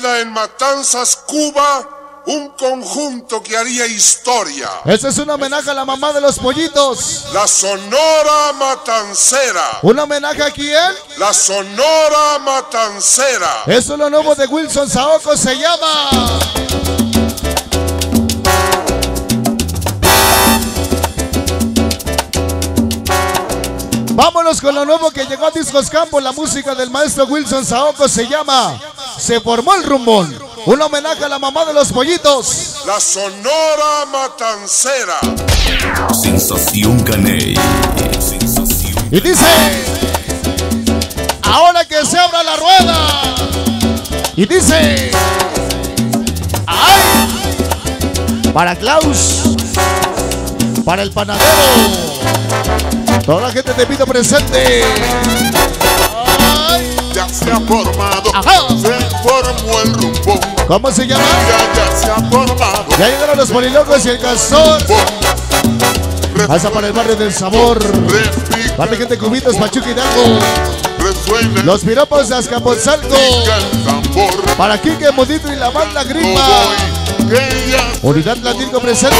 vida en Matanzas, Cuba, un conjunto que haría historia. Este es un homenaje a la mamá de los pollitos. La Sonora Matancera. ¿Un homenaje a quién? La Sonora Matancera. Eso es lo nuevo de Wilson Saoko, se llama. Vámonos con lo nuevo que llegó a Discos Campo. La música del maestro Wilson Saoko se llama Se Formó el Rumbón. Un homenaje a la mamá de los pollitos. La Sonora Matancera. Sensación Caney. Y dice: ahora que se abra la rueda. Y dice: ¡ay! Para Klaus, para el panadero, toda la gente te pido presente. ¡Ay! Ya se ha formado. Ajá. Se formó el rumbón. ¿Cómo se llama? Ya se ha formado. Ya llegaron los polilocos y el castor. Pasa para el barrio del sabor. Para mi gente Cubitos, Pachuca Hidalgo. Los piropos de Azcapotzalco. Para Quique Modito y la banda Gripa. Unidad Latinco presente.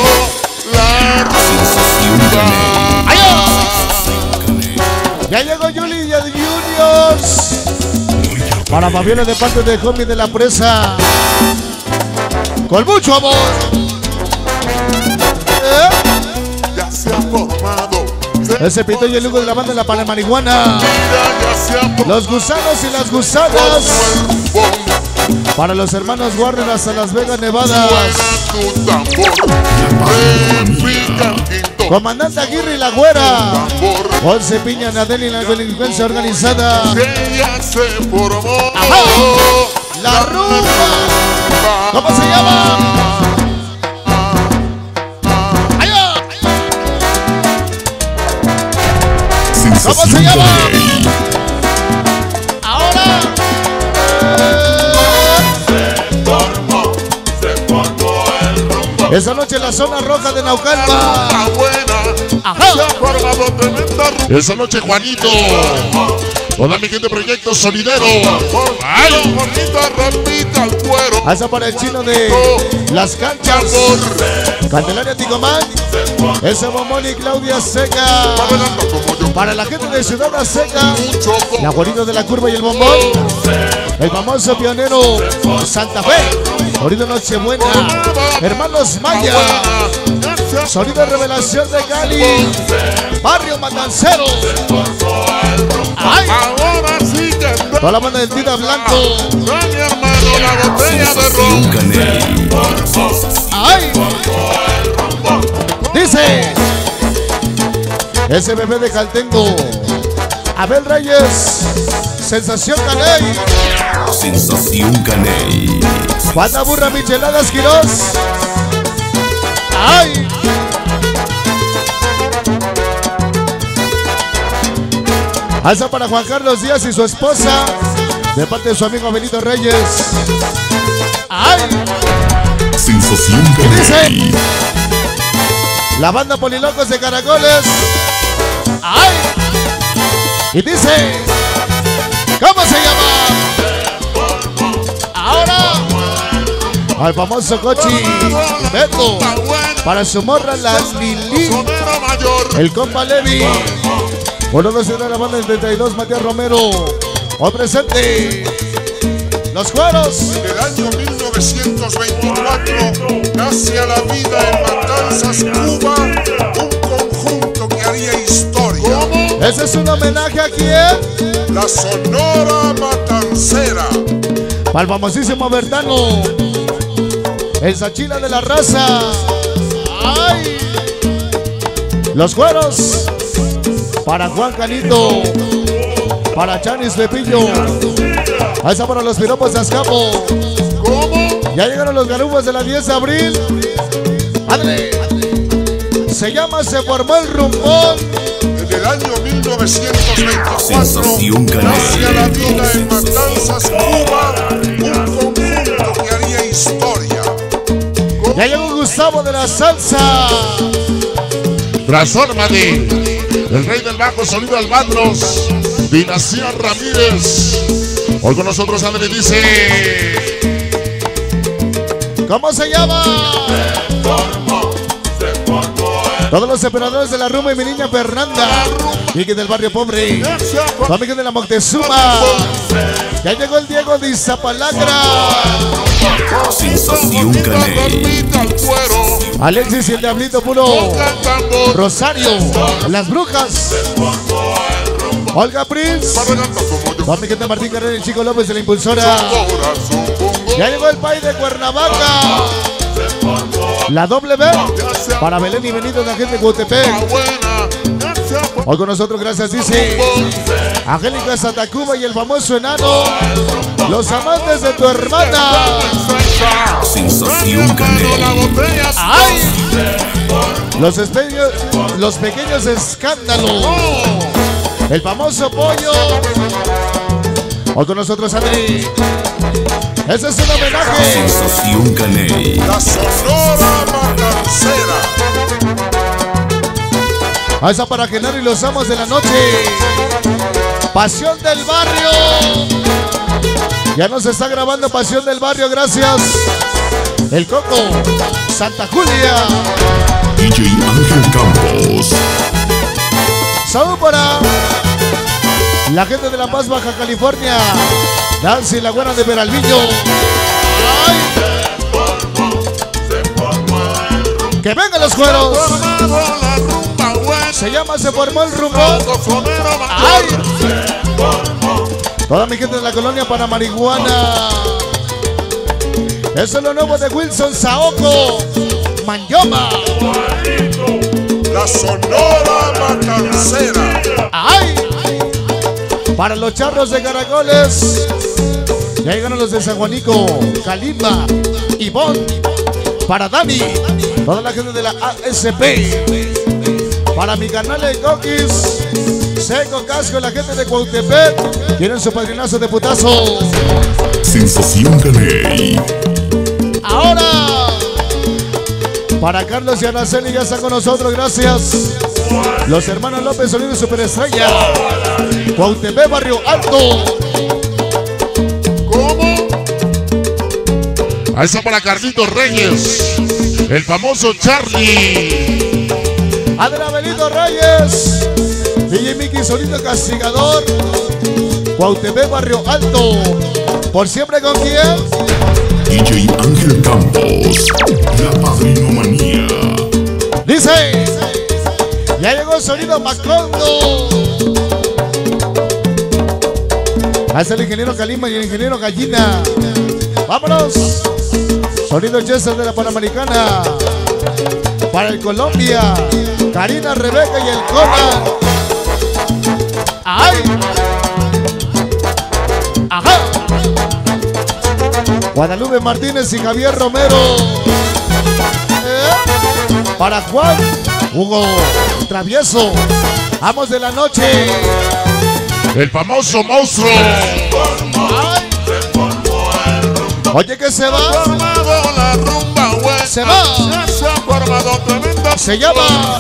Ya llegó Yuli y el Juniors. Para Fabiola de parte de Homie de la Presa. Con mucho amor. Ya se ha formado. Ese pito y el Hugo de la banda de la Panamarihuana. Los gusanos y las gusanas. Para los hermanos Warner hasta Las Vegas, Nevada. Comandante Aguirre y la Güera. Once Piña, Nadel y la delincuencia organizada. Ajá. La rumba. ¿Cómo se llama? Allá. ¿Cómo se llama? Ahora. Esa noche en la zona roja de Naucalpa. Ajá. Esa noche Juanito. Toda mi gente Proyecto Solidero. Ay, repita el cuero. Esa para el chino de Las Canchas. Candelaria Ticomán. Ese Momón y Claudia Seca. Para la gente de Ciudad Seca. La Juanito de la Curva y el Bombón. El famoso pionero Santa Fe. Sonido Nochebuena. Hermanos Maya. Sonido Revelación de Cali. Barrio Matancero. Ay. Toda la banda del Tita Blanco. Ay. Dice ese bebé de Caltengo. Abel Reyes. Sensación Caney. Sensación Caney. Banda Burra Micheladas Quirós. Ay. Alza para Juan Carlos Díaz y su esposa. De parte de su amigo Benito Reyes. Ay. Sensación Y dice Caney. la banda Polilocos de Caracoles. Ay. Y dice, ¿cómo se llama? Ahora al famoso Cochi Beto. Para su morra la Lili. El compa Levi. Uno de la banda del 32, Matías Romero. O presente los cueros. En el año 1924 nace a la vida en Matanzas, Cuba, un conjunto que haría historia. Ese es un homenaje a quién? La Sonora Matancera. Para el famosísimo Bertano. El Sachila de la Raza. ¡Ay! Los cueros. Para Juan Canito. Para Chanis Pepillo. Ahí está para los piropos de Azcapo. ¿Cómo? Ya llegaron los garubos de la 10 de abril. ¡Padre! Se llama Se Formó el Rumbón. En el año 1924 Sensación Caney. nace a la vida en Matanzas, Cuba, un conjunto que haría historia. Ya llegó Gustavo de la Salsa. Transfórmate. El rey del bajo sonido Albatros. Dinastía Ramírez. Hoy con nosotros André dice. ¿Cómo se llama? Todos los operadores de la rumba y mi niña Fernanda. Vicky del barrio pobre. Tu amiga de la Moctezuma. Ya llegó el Diego de Izapalacra. Sensación Caney. Alexis y el Diablito Puro. Rosario. Las Brujas. Olga Prince. Tu amiga de Martín Carrera y el Chico López de la Impulsora. Ya llegó el país de Cuernavaca. La W para Belén y Benito de la gente de Coatepec. Hoy con nosotros, gracias, dice Angélica Satacuba y el famoso enano. Los amantes de tu hermana. Sensación Caney. ¡Ay! Los pequeños escándalos. El famoso pollo. Hoy con nosotros, Adri. Ese es un homenaje. Sensación Caney. La Sonora Matancera. A esa para Genaro y los amos de la noche. Pasión del barrio. Ya nos está grabando Pasión del barrio, gracias. El Coco, Santa Julia. DJ Ángel Campos. Salud para la gente de La Paz, Baja California. Nancy, la buena de Peralvillo. ¡Ay! ¡Que vengan los cueros! Se llama Se Formó el Rumbo. ¡Ay! Toda mi gente de la colonia para marihuana. Eso es lo nuevo de Wilson Saoko. Manyoma. La Sonora Matancera. ¡Ay! Para los charros de caracoles. Ya llegaron los de San Juanico, Kalimba, Ivonne. Para Dani, toda la gente de la ASP. Para mi canal de Coquis, Seco Casco, la gente de Cuautepec. Tienen su padrinazo de putazo. Sensación Caney. Ahora, para Carlos y Araceli, ya están con nosotros, gracias. Los hermanos López Sonido Superestrella. Cuautepec, Barrio Alto. ¿Cómo? A esa para Carlitos Reyes, el famoso Charlie. Adela Benito Reyes. DJ Mickey Solito Castigador. Cuautepec, Barrio Alto. ¿Por siempre con quién? DJ Ángel Campos. La Padrinomanía. Dice, ya llegó el sonido Macondo. Hasta el ingeniero Calima y el ingeniero Gallina. Vámonos. Sonido Chester de la Panamericana. Para el Colombia, Karina, Rebeca y el Conan. ¡Ay! ¡Ajá! Guadalupe Martínez y Javier Romero. Para Juan, Hugo Travieso. Amos de la noche. El famoso monstruo. ¡Ay! Oye, que se va. Se va. Se llama.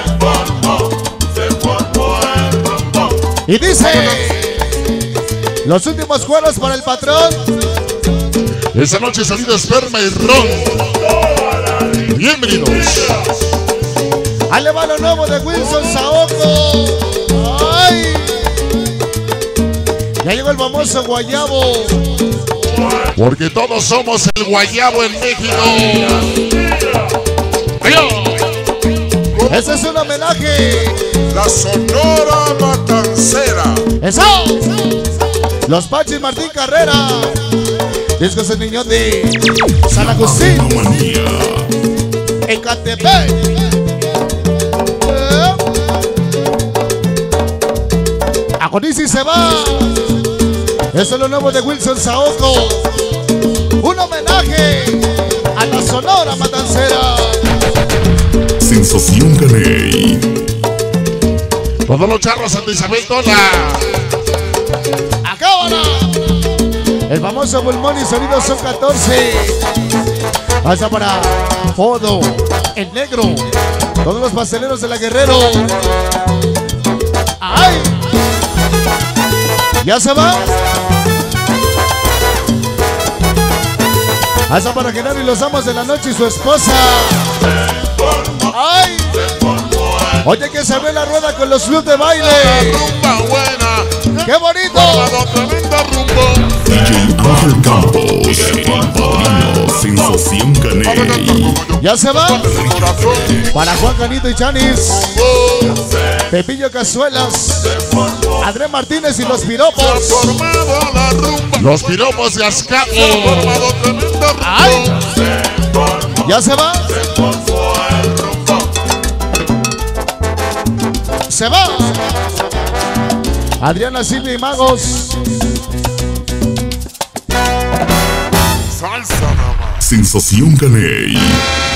Y dice: los últimos cueros para el patrón. Esa noche salido esperma y ron. Bienvenidos. Ahí le va lo nuevo de Wilson Saoko. ¡Ay! Ya llegó el famoso guayabo. Porque todos somos el guayabo en México. Ese es un homenaje. La Sonora Matancera. ¡Eso! Los Pachis Martín Carrera. Discos El Niñón de San Agustín. Padrinomanía. Ecatepec. Agonici se va. Eso es lo nuevo de Wilson Saoko. Un homenaje a la Sonora Matancera. Sensación Caney. Todos los charros Santa Isabel Tola. ¡Acábala! El famoso Bulmón y Sonido son 14. Hasta para Fodo, el Negro, todos los pasteleros de la Guerrero. ¡Ay! ¿Ya se va? Hasta para Genaro y los amos de la noche y su esposa. ¡Ay! Oye, que se ve la rueda con los clubs de baile. Rumba buena. ¡Qué bonito! Tremenda rumba. DJ Ángel Campos, el padrino Sensación Caney. Ya se va. Para Juan Canito y Chanis. Pepillo Cazuelas. Andrés Martínez y los piropos. Los piropos de Azcapo. ¡Ay! Ya se va. Se va. Adriana Silvia y Magos. Salsa nada más. Sensación Caney.